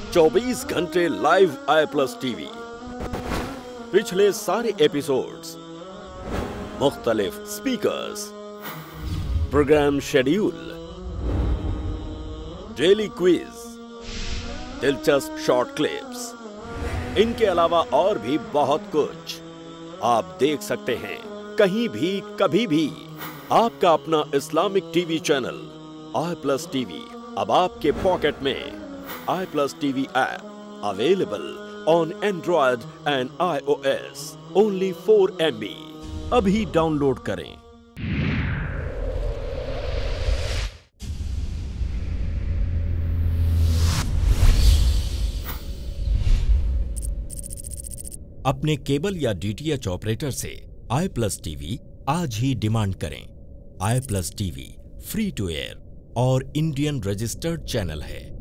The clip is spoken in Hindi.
24 घंटे लाइव आई+ टीवी। पिछले सारे एपिसोड्स, मुख्तलिफ speakers, program schedule, daily quiz, दिलचस्प शॉर्ट क्लिप्स, इनके अलावा और भी बहुत कुछ आप देख सकते हैं कहीं भी कभी भी। आपका अपना इस्लामिक टीवी चैनल आई+ टीवी अब आपके पॉकेट में। आई+ TV app available on Android and iOS only 4 MB। अभी डाउनलोड करें। अपने केबल या DTH ऑपरेटर से आई+ टीवी आज ही डिमांड करें। आई+ टीवी फ्री टू एयर और इंडियन रजिस्टर्ड चैनल है।